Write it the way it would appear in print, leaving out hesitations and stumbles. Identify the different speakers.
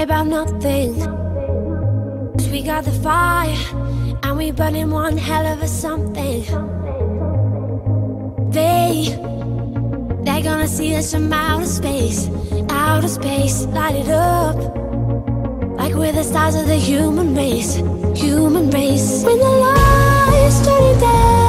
Speaker 1: worry about nothing. 'Cause we got the fire, and we burning one hell of a something. They're gonna see us from outer space. Outer space, light it up like we're the stars of the human race. Human race. When the lights turning down,